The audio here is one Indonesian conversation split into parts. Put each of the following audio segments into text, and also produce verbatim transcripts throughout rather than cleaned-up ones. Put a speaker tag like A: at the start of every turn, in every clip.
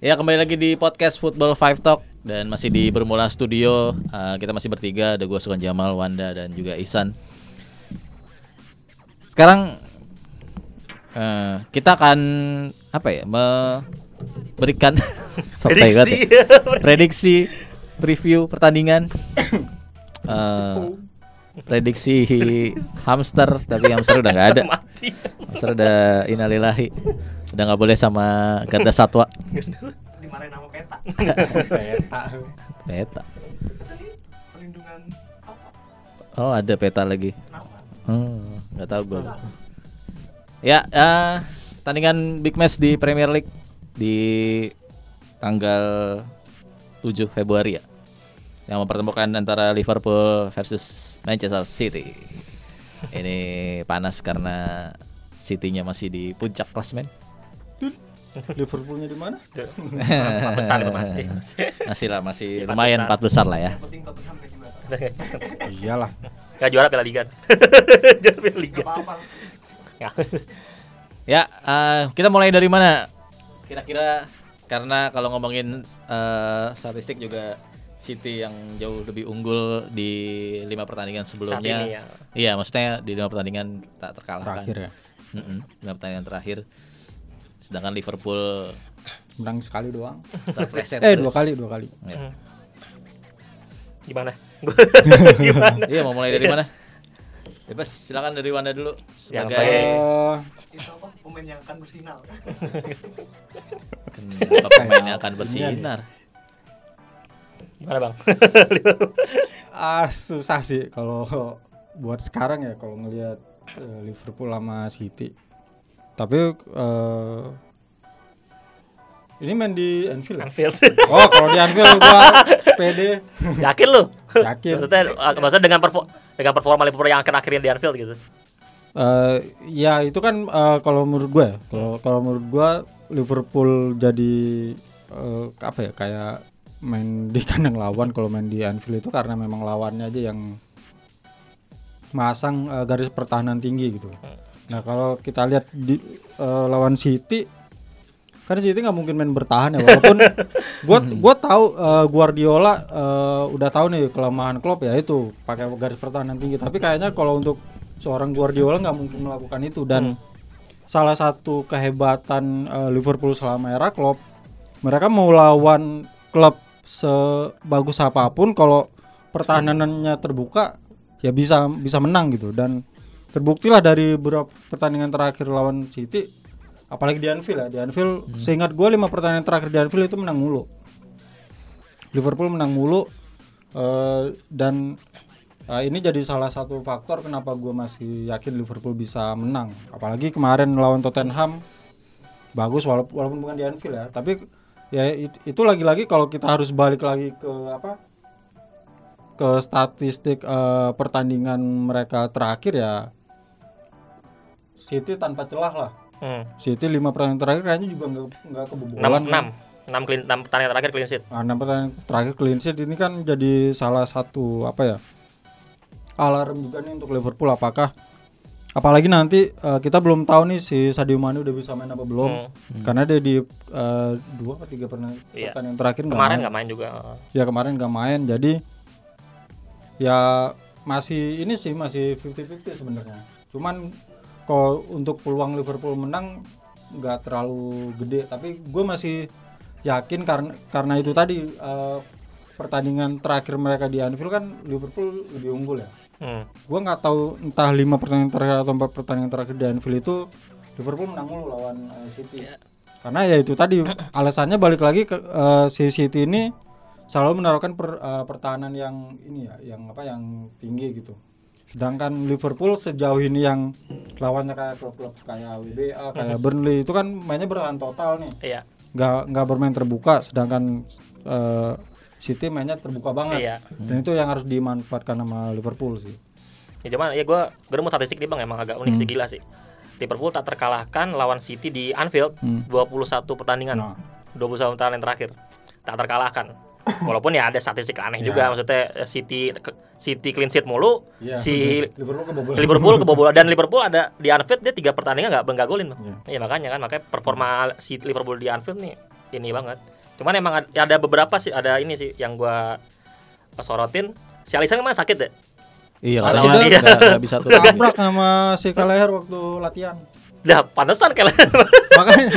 A: Ya, kembali lagi di podcast Football Five Talk dan masih di Bermula Studio. Uh, kita masih bertiga, ada gue Sukan Jamal, Wanda dan juga Ihsan. Sekarang uh, kita akan apa ya? Memberikan
B: prediksi,
A: prediksi preview pertandingan. Uh, prediksi hamster, tapi hamster udah nggak ada. Hamster udah innalillahi, udah nggak boleh sama garda satwa.
C: Dimarahin sama peta.
A: Peta. Peta.
C: Perlindungan satwa.
A: Oh, ada peta lagi.
C: Kenapa?
A: Hmm, nggak tahu gue. Ya, uh, tandingan big match di Premier League di tanggal tujuh Februari ya, yang mempertemukan antara Liverpool versus Manchester City. Ini panas karena City-nya masih di puncak klasemen.
B: Liverpoolnya di mana?
A: Empat besar itu masih. Masih lah, masih si lumayan empat besar. besar lah ya.
C: Yang penting Tottenham kayak gimana?
B: Iyalah.
D: Gak juara Piala Liga. Juara Piala Liga.
C: Gak apa-apa.
A: Ya, uh, kita mulai dari mana? Kira-kira, karena kalau ngomongin uh, statistik juga City yang jauh lebih unggul di lima pertandingan sebelumnya.
D: Ya.
A: Iya, maksudnya di lima pertandingan tak terkalahkan.
B: Terakhir ya.
A: Mm-mm, lima pertandingan terakhir. Sedangkan Liverpool
B: menang sekali doang.
A: Terseset
B: eh
A: terus.
B: dua kali dua kali.
A: Ya.
D: Gimana?
A: Gimana? Iya, mau mulai dari mana? Bebas, silakan dari Wanda dulu sebagai
B: uh,
C: itu apa? Pemain yang akan bersinar.
A: Kenapa pemain yang akan bersinar?
D: Gimana bang?
B: ah susah sih kalau buat sekarang ya kalau ngelihat uh, Liverpool sama City. Tapi uh, ini main di Anfield.
D: Anfield.
B: Oh, kalau di Anfield gua pede.
D: Yakin lu?
B: Yakin.
D: Maksudnya, maksudnya dengan perform dengan performa Liverpool yang akhir-akhirnya di Anfield gitu.
B: Uh, ya itu kan uh, kalau menurut gue, kalau kalau menurut gue Liverpool jadi uh, apa ya kayak main di kandang lawan. Kalau main di Anfield itu karena memang lawannya aja yang masang uh, garis pertahanan tinggi gitu. Nah kalau kita lihat di uh, lawan City, kan City nggak mungkin main bertahan ya, walaupun gue gue tahu uh, Guardiola uh, udah tahu nih kelemahan Klopp ya itu pakai garis pertahanan tinggi. Tapi kayaknya kalau untuk seorang Guardiola nggak mungkin melakukan itu. Dan hmm. salah satu kehebatan uh, Liverpool selama era Klopp, mereka mau lawan klub sebagus apapun, kalau pertahanannya terbuka ya bisa bisa menang gitu. Dan terbuktilah dari beberapa pertandingan terakhir lawan City, apalagi di Anfield ya, di Anfield hmm. seingat gue lima pertandingan terakhir di Anfield itu menang mulu. Liverpool menang mulu uh, dan uh, ini jadi salah satu faktor kenapa gue masih yakin Liverpool bisa menang. Apalagi kemarin lawan Tottenham bagus walaupun, walaupun bukan di Anfield ya, tapi ya it, itu lagi-lagi kalau kita harus balik lagi ke apa? Ke statistik uh, pertandingan mereka terakhir ya, City tanpa celah lah. Hmm. City lima pertandingan terakhir kayaknya juga nggak nggak kebobolan.
D: enam enam clean enam pertandingan terakhir clean sheet.
B: Ah, enam pertandingan terakhir clean sheet ini kan jadi salah satu apa ya? Alarm juga nih untuk Liverpool. Apakah apalagi nanti uh, kita belum tahu nih si Sadio Mane udah bisa main apa belum. Hmm. Karena dia di uh, dua atau tiga pertandingan
D: iya.
B: terakhir
D: kemarin nggak main. main juga.
B: Ya kemarin nggak main. Jadi ya masih ini sih masih fifty-fifty sebenarnya. Cuman kalau untuk peluang Liverpool menang nggak terlalu gede, tapi gue masih yakin karena karena itu tadi uh, pertandingan terakhir mereka di Anfield kan Liverpool lebih unggul ya. Hmm. Gue nggak tahu entah lima pertandingan terakhir atau empat pertandingan terakhir di Anfield itu Liverpool menang mulu lawan uh, City. Yeah. Karena ya itu tadi alasannya balik lagi ke uh, si City ini selalu menaruhkan per, uh, pertahanan yang ini ya, yang apa yang tinggi gitu. Sedangkan Liverpool sejauh ini yang lawannya kayak klub-klub kayak W B A, kayak Burnley itu kan mainnya bertahan total nih.
D: Iya.
B: Nggak nggak bermain terbuka, sedangkan uh, City mainnya terbuka banget.
D: Iya.
B: Dan itu yang harus dimanfaatkan sama Liverpool sih.
D: Ya cuman ya gue gue mau statistik nih bang, emang agak unik hmm. sih, gila sih. Liverpool tak terkalahkan lawan City di Anfield hmm. dua puluh satu pertandingan. Nah. dua puluh satu pertandingan terakhir tak terkalahkan. Walaupun ya ada statistik aneh yeah. juga, maksudnya City City clean sheet mulu, yeah, si
B: Liverpool kebobolan.
D: Liverpool kebobolan dan Liverpool ada di Anfield dia tiga pertandingan nggak nggak golin.
B: Yeah.
D: Ya makanya kan makanya performa si Liverpool di Anfield nih ini banget. Cuman emang ad- ada beberapa sih, ada ini sih yang gua sorotin. Si Alisson kemana sakit ya?
A: Iya,
B: Atau
A: katanya
B: udah-
A: nggak nggak bisa turun.
B: Tabrak sama si Kaleher waktu latihan.
D: Dah pantesan kayak
B: Makanya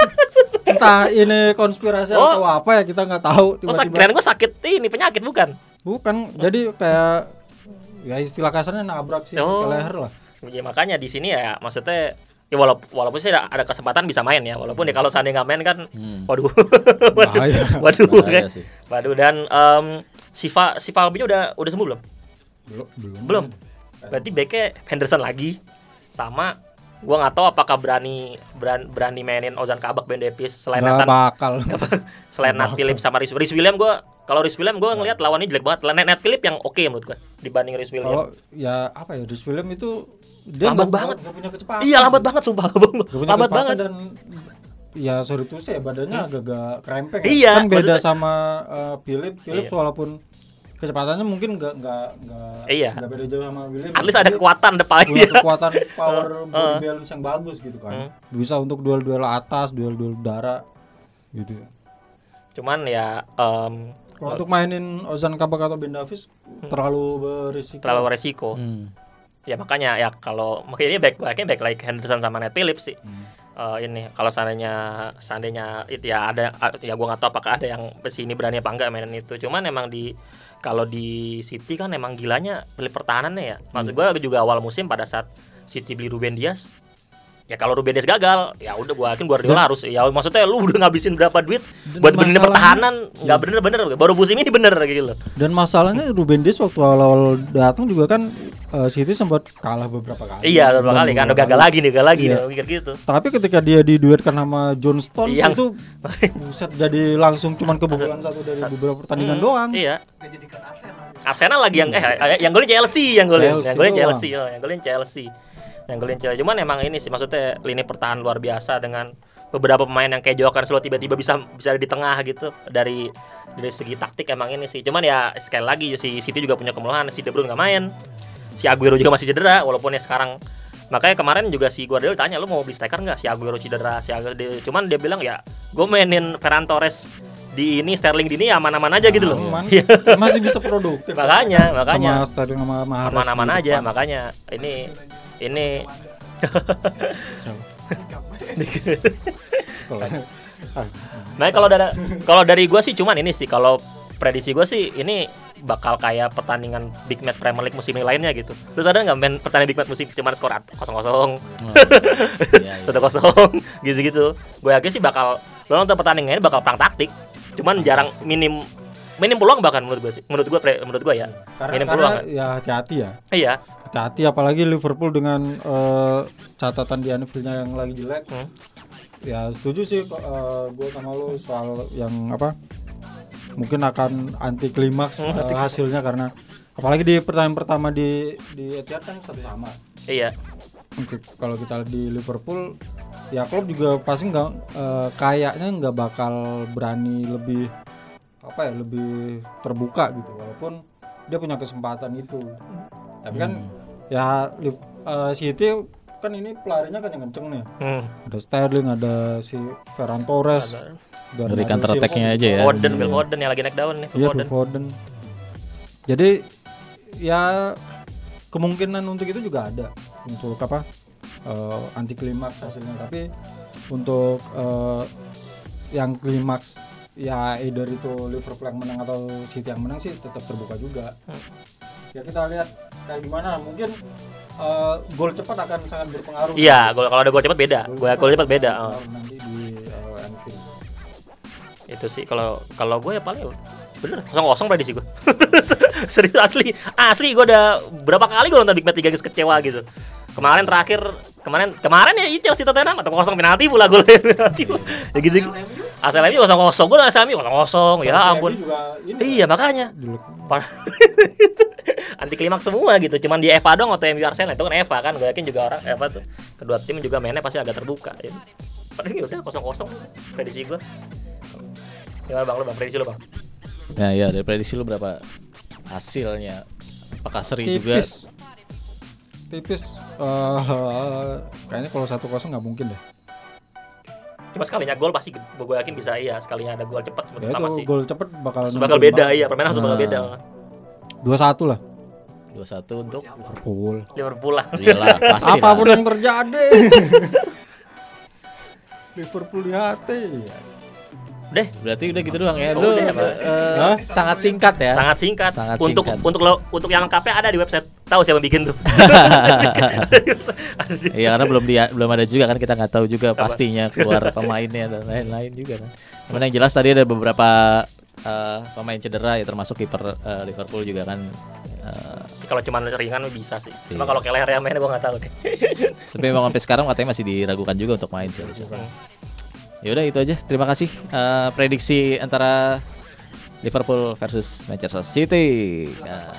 B: entah ini konspirasi
D: Oh.
B: atau apa ya kita nggak tahu
D: Oh, sak-
B: tiba-tiba.
D: kirain gua sakit ini penyakit bukan?
B: Bukan, jadi kayak ya istilah kasarnya nabrak si
D: Oh.
B: Kaleher lah.
D: Ya makanya di sini ya maksudnya ya walaupun walaupun sih ada, ada kesempatan bisa main ya, walaupun ya kalau seandainya nggak main kan
A: Hmm.
D: waduh. waduh.
B: Bahaya.
D: Waduh
A: Bahaya
D: kan.
A: sih.
D: Waduh dan em, si Va, si Valbinya udah udah sembuh belum?
B: Belum, belum.
D: Belum. Berarti backnya Henderson lagi sama gua nggak tahu apakah berani berani, berani mainin Ozan Kabak, Ben Davies selain
B: Nggak
D: Nathan
B: bakal.
D: selain Nat
B: bakal.
D: Phillips sama Rhys Rhys William. Gua kalau Rhys William gua ngelihat lawannya jelek banget. Nat, Nat Phillips yang oke menurut gua dibanding Rhys
B: Kalau
D: William.
B: ya apa ya, Rhys William itu dia
D: Lambat
B: nggak-
D: banget.
B: nggak punya kecepatan.
D: Iya lambat banget sumpah.
B: Nggak punya
D: Lambat
B: kecepatan
D: banget.
B: dan ya sorry tuh saya badannya agak-agak krempeng. ya.
D: Iya,
B: Kan beda
D: maksudnya-
B: sama uh, Philip. Philip
D: Iya.
B: walaupun kecepatannya mungkin nggak nggak nggak
D: Iya.
B: nggak beda jauh sama William.
D: At least ada kekuatan
B: Punya
D: depannya.
B: kekuatan power
D: Uh,
B: body
D: uh.
B: balance yang bagus gitu kan.
D: Hmm.
B: Bisa untuk duel-duel atas, duel-duel udara gitu.
D: Cuman ya em,
B: Kalau untuk mainin Ozan Kabak atau Ben Davies terlalu berisiko.
D: terlalu resiko.
A: Hmm.
D: Ya makanya ya kalau makanya dia back backnya back like Henderson sama Nat Phillips sih.
B: Hmm.
D: Eh, ini kalau seandainya seandainya itu ya ada ya gua nggak tahu apakah ada yang besi ini berani apa enggak mainin itu. Cuman emang di kalau di City kan emang gilanya beli pertahanannya ya. Maksud gua juga awal musim pada saat City beli Ruben Dias, ya kalau Ruben Dias gagal, ya udah gua yakin Guardiola harus ya maksudnya lu udah ngabisin berapa duit
B: Dan
D: buat benerin
B: masalahnya-
D: pertahanan nggak bener-bener baru musim ini bener gitu loh.
B: Dan masalahnya Ruben Dias waktu awal-awal datang juga kan uh, City sempat kalah beberapa kali.
D: Iya beberapa kali kan udah gagal lagi nih gagal lagi
B: Iya.
D: nih mikir gitu.
B: Tapi ketika dia diduetkan sama John Stones
D: Yang-
B: itu buset jadi langsung cuman kebobolan satu dari beberapa pertandingan
D: Hmm,
B: doang.
D: Iya.
C: Gak jadikan Arsenal.
D: Arsenal lagi yang eh yang golin Chelsea yang golin
B: Chelsea
D: yang golin
B: doang.
D: Chelsea oh, yang golin Chelsea yang golin Chelsea cuman emang ini sih maksudnya lini pertahanan luar biasa dengan beberapa pemain yang kayak Joao Cancelo tiba-tiba bisa bisa ada di tengah gitu dari dari segi taktik emang ini sih cuman ya sekali lagi si City juga punya kelemahan si De Bruyne nggak main si Aguero juga masih cedera walaupun ya sekarang makanya kemarin juga si Guardiola tanya lu mau beli striker nggak si Aguero cedera si Aguero dia- cuman dia bilang ya gue mainin Ferran Torres di ini Sterling di ini aman-aman aja gitu loh.
B: Aman.
D: Iya.
B: Masih bisa produktif.
D: Makanya, makanya.
B: Sama Sterling sama Mahrez.
D: Aman-aman
B: di
D: aja
B: depan.
D: makanya ini ini nah kalau dari kalau dari gue sih cuman ini sih kalau prediksi gue sih ini bakal kayak pertandingan big match Premier League musim ini lainnya gitu. Terus ada nggak main pertandingan big match musim cuman skor kosong kosong
A: Oh. Iya, iya.
D: satu kosong gitu-gitu. Gue yakin sih bakal lo nonton pertandingan ini bakal perang taktik. Cuman jarang minim minim peluang bahkan menurut gue sih. Menurut gue menurut gue ya.
B: Karena,
D: minim
B: karena
D: peluang.
B: ya hati-hati ya.
D: Iya.
B: Hati-hati apalagi Liverpool dengan eh, catatan di Anfield-nya yang lagi jelek.
D: Hmm.
B: Ya setuju sih uh, gue sama lo soal yang apa mungkin akan anti klimaks
D: Hmm,
B: uh, hasilnya karena apalagi di pertandingan pertama di di Etihad kan satu sama.
D: Iya.
B: Oke, kalau kita di Liverpool ya Klopp juga pasti nggak uh, kayaknya nggak bakal berani lebih apa ya lebih terbuka gitu walaupun dia punya kesempatan itu. Tapi kan
A: Hmm.
B: ya Liv- uh, City kan ini pelarinya kan yang kenceng nih.
D: Hmm.
B: Ada Sterling, ada si Ferran Torres,
D: Ada.
B: dan
A: Dari
B: ada
A: counter
B: si
A: attack-nya
B: Foden.
A: aja ya.
D: Foden,
B: Iya.
D: Phil Foden yang lagi naik daun nih, Phil
B: Iya,
D: Foden.
B: Phil Foden. Jadi ya kemungkinan untuk itu juga ada untuk apa uh, anti klimaks hasilnya. Tapi untuk uh, yang klimaks ya either itu Liverpool yang menang atau City yang menang sih tetap terbuka juga.
D: Hmm.
B: Ya kita lihat kayak gimana. Mungkin uh, gol cepat akan sangat berpengaruh.
D: Iya, gol kalau ada gol cepat beda. Gol gol cepat beda. Oh.
B: Nanti di uh, Anfield.
D: Itu sih kalau kalau gue ya paling bener kosong kosong prediksi gue. Serius asli asli gue udah berapa kali gue nonton Big Match tiga guys kecewa gitu. Kemarin terakhir kemarin kemarin ya Chelsea Tottenham atau kosong penalti pula gol penalti. Ya gitu. Asal M U kosong kosong gue asal M U kosong kosong ya ampun.
B: Juga ini
D: Iya makanya.
B: dulu.
D: Par- anti klimaks semua gitu. Cuman di E V A dong atau M U Arsenal itu kan E V A kan. Gue yakin juga orang E V A tuh kedua tim juga mainnya pasti agak terbuka. Ya. Padahal ini udah kosong kosong prediksi gue. Gimana bang lu bang prediksi lu bang?
A: Ya, ya, dari prediksi lu berapa hasilnya? Apakah seri juga?
B: Tipis. Tipis. Eh, kayaknya kalau satu kosong nggak mungkin deh.
D: Cuma sekalinya gol pasti gue yakin bisa iya sekalinya ada gol cepat
B: Ya
D: pertama
B: itu
D: sih.
B: gol cepet bakal
D: Bakal beda iya, permainan langsung bakal
A: Nah.
D: beda.
B: dua satu lah
A: dua satu untuk
B: Liverpool.
D: Liverpool lah.
A: iyalah pasti
B: Apapun
A: lah.
B: yang terjadi. Liverpool di hati.
D: Deh,
A: Berarti udah gitu doang ya.
D: Oh,
A: Lu
D: udah, Pak.
A: eh,
B: Hah?
A: sangat singkat ya.
D: sangat singkat.
A: Sangat
D: untuk
A: singkat.
D: untuk lo untuk yang lengkapnya ada di website. Tahu siapa yang bikin tuh?
A: Iya karena belum dia belum ada juga kan, kita nggak tahu juga
D: Apa?
A: pastinya keluar pemainnya dan lain-lain juga kan. Cuman yang jelas tadi ada beberapa eh, pemain cedera ya, termasuk kiper eh, Liverpool juga kan. Eh,
D: Kalau cuma ringan bisa sih. Cuma
A: Iya.
D: kalau Keller yang main gue nggak tahu deh.
A: tapi memang sampai sekarang katanya masih diragukan juga untuk main sih. Ya udah itu aja. Terima kasih eh, prediksi antara Liverpool versus Manchester City. Nah.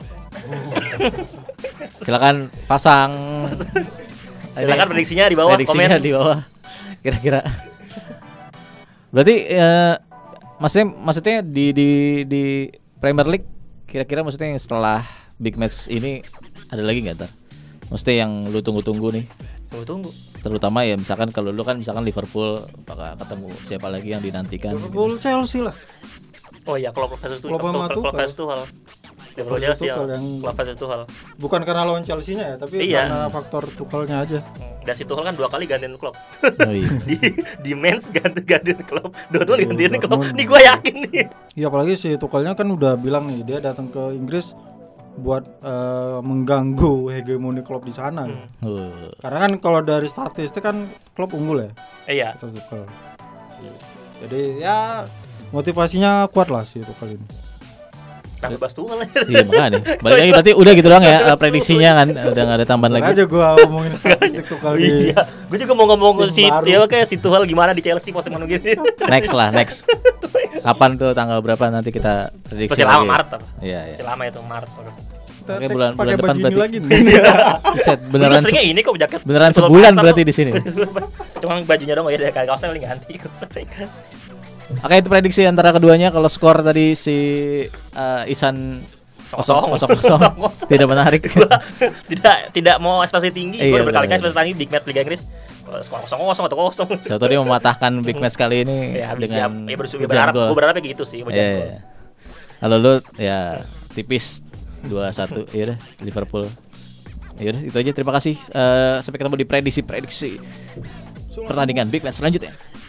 A: Silakan pasang
D: Silakan prediksinya di bawah
A: prediksinya
D: komen.
A: di bawah. Kira-kira. Berarti eh, maksudnya maksudnya di di di Premier League kira-kira maksudnya yang setelah big match ini ada lagi nggak ntar? Maksudnya yang lu tunggu-tunggu nih.
D: Tunggu tunggu.
A: Terutama ya misalkan kalau lu kan misalkan Liverpool apakah ketemu siapa lagi yang dinantikan?
B: Liverpool Chelsea lah.
D: Oh iya, Klopp versus Tuchel.
B: Klopp sama
D: Klopp
B: Tuchel.
D: versus Tuchel. Liverpool
B: Versus
D: Chelsea ya.
B: Tuchel yang-
D: Klopp versus Tuchel.
B: Bukan karena lawan Chelsea-nya ya, tapi
D: Iya.
B: karena faktor Tuchelnya aja.
D: Dan si Tuchel kan dua kali gantiin Klopp.
A: Oh iya.
D: di di Mainz ganti gantiin Klopp. Dua kali gantiin
B: Dortmund.
D: Klopp. Nih gue yakin nih.
B: Iya apalagi si Tuchelnya kan udah bilang nih dia datang ke Inggris buat eh, mengganggu hegemoni Klopp di sana.
D: Hmm.
A: Uh,
B: Karena kan kalau dari statistik kan Klopp unggul ya
D: Eh, iya.
B: atas Tuchel. Jadi ya motivasinya kuat lah si Tuchel ini.
D: Nah, bebas Tuchel.
A: iya makanya. Balik lagi berarti udah gitu doang ya eh, prediksinya kan, udah nggak ada tambahan
B: Ntar
A: lagi.
B: aja gua ngomongin statistik Tuchel di
D: Iya. Gue juga mau ngomong
B: Tim
D: si
B: baru.
D: ya kayak si Tuchel gimana di Chelsea pas mana gini.
A: Next lah, next. Kapan tuh tanggal berapa nanti kita prediksi
D: Masih lama
A: lagi?
D: Maret apa?
A: Iya, iya.
D: Masih lama itu Maret.
B: kita
A: Oke,
B: tek
A: bulan-
B: pakai
A: bulan depan
B: baju ini
A: berarti.
B: lagi nih.
A: Buset,
D: Beneran
A: beneran se-
D: seringnya ini kok jaket.
A: beneran
D: Betul,
A: sebulan
D: pasar
A: berarti
D: kok.
A: di sini.
D: Cuma bajunya dong ya dari kaosnya paling ganti.
A: Oke, itu prediksi antara keduanya. Kalau skor tadi si uh, Isan kosong kosong kosong
D: Kosong-kosong.
A: tidak menarik.
D: Gua tidak tidak mau ekspektasi tinggi.
A: Iya,
D: Gue berkali-kali
A: benar.
D: ekspektasi tinggi big match Liga Inggris. Skor kosong kosong atau kosong.
A: Satu dia mematahkan big match kali ini
D: Ya habis ya,
A: dengan
D: ya bersyukur
A: hujan
D: berharap.
A: gol.
D: Gue berharapnya gitu sih. hujan
A: Iya,
D: gol.
A: iya. Kalau lu ya tipis dua satu. Ya udah Liverpool. Ya udah itu aja. Terima kasih. Eh, sampai ketemu di prediksi-prediksi pertandingan big match selanjutnya.